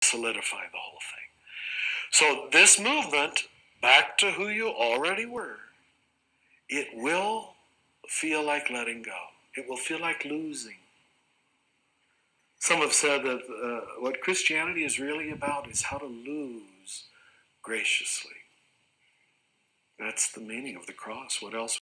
solidify the whole thing. So this movement, back to who you already were, it will feel like letting go. It will feel like losing. Some have said that what Christianity is really about is how to lose graciously. That's the meaning of the cross. What else